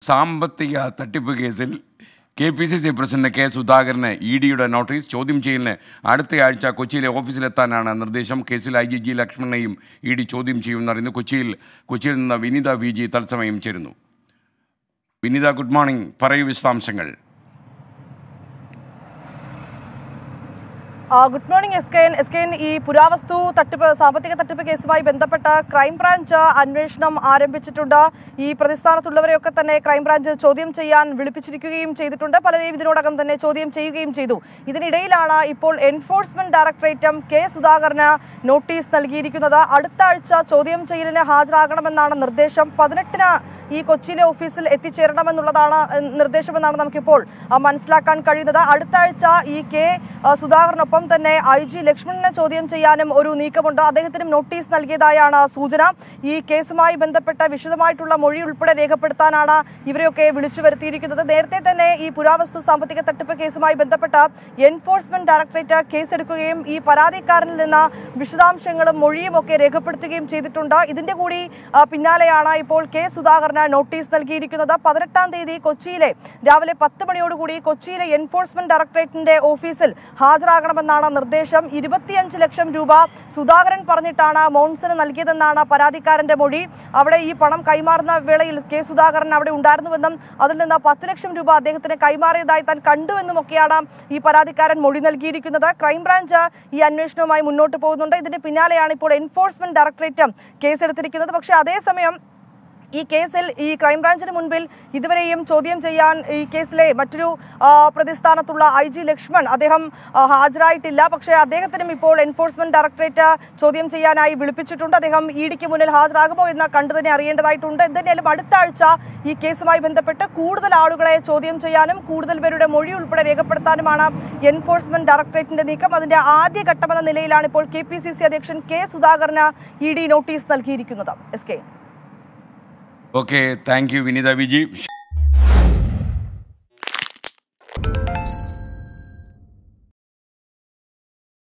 സാമ്പത്തിക തട്ടിപ്പ് കേസിൽ KPCC പ്രസിഡന്റ് കെ സുധാകരന് ഇഡിയുടെ നോട്ടീസ്. ചോദ്യം ചെയ്യലിന് അടുത്തയാഴ്ച കൊച്ചിയിലെ ഓഫീസിലെത്താനാണ് നിർദ്ദേശം. കേസിൽ IGG ലക്ഷ്മണനെയും ഇഡി ചോദ്യം ചെയ്യുമെന്നറിയുന്നു. കൊച്ചിയിൽ നിന്ന് വിനീത VG തത്സമയം ചേരുന്നു. Vineetha, good morning. പറയൂ വിശദാംശങ്ങൾ. ഗുഡ് മോർണിംഗ് എസ്കെൻ. ഈ പുരാവസ്തു തട്ടിപ്പ് സാമ്പത്തിക തട്ടിപ്പ് കേസുമായി ബന്ധപ്പെട്ട് ക്രൈംബ്രാഞ്ച് അന്വേഷണം ആരംഭിച്ചിട്ടുണ്ട്. ഈ പ്രതിസ്ഥാനത്തുള്ളവരെയൊക്കെ തന്നെ ക്രൈംബ്രാഞ്ച് ചോദ്യം ചെയ്യാൻ വിളിപ്പിച്ചിരിക്കുകയും ചെയ്തിട്ടുണ്ട്. പലരെയും ഇതിനോടകം തന്നെ ചോദ്യം ചെയ്യുകയും ചെയ്തു. ഇതിനിടയിലാണ് ഇപ്പോൾ എൻഫോഴ്സ്മെന്റ് ഡയറക്ടറേറ്റും കെ സുധാകരന് നോട്ടീസ് നൽകിയിരിക്കുന്നത്. അടുത്ത ആഴ്ച ചോദ്യം ചെയ്യലിന് ഹാജരാകണമെന്നാണ് നിർദ്ദേശം. 18-ന് ഈ കൊച്ചിയിലെ ഓഫീസിൽ എത്തിച്ചേരണമെന്നുള്ളതാണ് നിർദ്ദേശമെന്നാണ് നമുക്കിപ്പോൾ മനസ്സിലാക്കാൻ കഴിയുന്നത്. അടുത്ത ആഴ്ച ഈ കെ സുധാകരനൊപ്പം തന്നെ IG ലക്ഷ്മണനെ ചോദ്യം ചെയ്യാനും ഒരു നീക്കമുണ്ട്. അദ്ദേഹത്തിനും നോട്ടീസ് നൽകിയതായാണ് സൂചന. ഈ കേസുമായി ബന്ധപ്പെട്ട വിശദമായിട്ടുള്ള മൊഴി ഉൾപ്പെടെ രേഖപ്പെടുത്താനാണ് ഇവരെയൊക്കെ വിളിച്ചു വരുത്തിയിരിക്കുന്നത്. നേരത്തെ തന്നെ ഈ പുരാവസ്തു സാമ്പത്തിക തട്ടിപ്പ് കേസുമായി ബന്ധപ്പെട്ട എൻഫോഴ്സ്മെന്റ് ഡയറക്ടറേറ്റ് കേസെടുക്കുകയും ഈ പരാതിക്കാരനിൽ നിന്ന് വിശദാംശങ്ങളും മൊഴിയും ഒക്കെ രേഖപ്പെടുത്തുകയും ചെയ്തിട്ടുണ്ട്. ഇതിന്റെ കൂടി പിന്നാലെയാണ് ഇപ്പോൾ കെ സുധാകരൻ നോട്ടീസ് നൽകിയിരിക്കുന്നത്. 18-ാം തീയതി കൊച്ചിയിലെ രാവിലെ 10 മണിയോടുകൂടി കൊച്ചിയിലെ എൻഫോഴ്സ്മെന്റ് ഡയറക്ടറേറ്റിന്റെ ഓഫീസിൽ ഹാജരാകണമെന്നാണ് നിർദ്ദേശം. 25 ലക്ഷം രൂപ സുധാകരൻ പറഞ്ഞിട്ടാണ് മോൺസന് നൽകിയതെന്നാണ് പരാതിക്കാരന്റെ മൊഴി. അവിടെ ഈ പണം കൈമാറുന്ന വേളയിൽ കെ സുധാകരൻ അവിടെ ഉണ്ടായിരുന്നുവെന്നും അതിൽ നിന്ന് 10 ലക്ഷം രൂപ അദ്ദേഹത്തിന് കൈമാറിയതായി താൻ കണ്ടുവെന്നുമൊക്കെയാണ് ഈ പരാതിക്കാരൻ മൊഴി നൽകിയിരിക്കുന്നത്. ക്രൈംബ്രാഞ്ച് ഈ അന്വേഷണവുമായി മുന്നോട്ട് പോകുന്നുണ്ട്. ഇതിന്റെ പിന്നാലെയാണ് ഇപ്പോൾ എൻഫോഴ്സ്മെന്റ് ഡയറക്ടറേറ്റ് കേസെടുത്തിരിക്കുന്നത്. പക്ഷേ അതേസമയം ഈ കേസിൽ ഈ ക്രൈംബ്രാഞ്ചിന് മുൻപിൽ ഇതുവരെയും ചോദ്യം ചെയ്യാൻ ഈ കേസിലെ മറ്റൊരു പ്രതിസ്ഥാനത്തുള്ള IG ലക്ഷ്മൺ അദ്ദേഹം ഹാജരായിട്ടില്ല. പക്ഷേ അദ്ദേഹത്തിനും ഇപ്പോൾ എൻഫോഴ്സ്മെന്റ് ഡയറക്ടറേറ്റ് ചോദ്യം ചെയ്യാനായി വിളിപ്പിച്ചിട്ടുണ്ട്. അദ്ദേഹം ഇഡിക്ക് മുന്നിൽ ഹാജരാകുമോ എന്ന് കണ്ടു തന്നെ അറിയേണ്ടതായിട്ടുണ്ട്. എന്തായാലും അടുത്ത ആഴ്ച ഈ കേസുമായി ബന്ധപ്പെട്ട് കൂടുതൽ ആളുകളെ ചോദ്യം ചെയ്യാനും കൂടുതൽ പേരുടെ മൊഴി ഉൾപ്പെടെ രേഖപ്പെടുത്താനുമാണ് എൻഫോഴ്സ്മെന്റ് ഡയറക്ടറേറ്റിന്റെ നീക്കം. അതിന്റെ ആദ്യഘട്ടമെന്ന നിലയിലാണ് ഇപ്പോൾ KPCC അധ്യക്ഷൻ കെ സുധാകരന് ഇഡി നോട്ടീസ് നൽകിയിരിക്കുന്നത്. Okay, thank you Vineetha VG.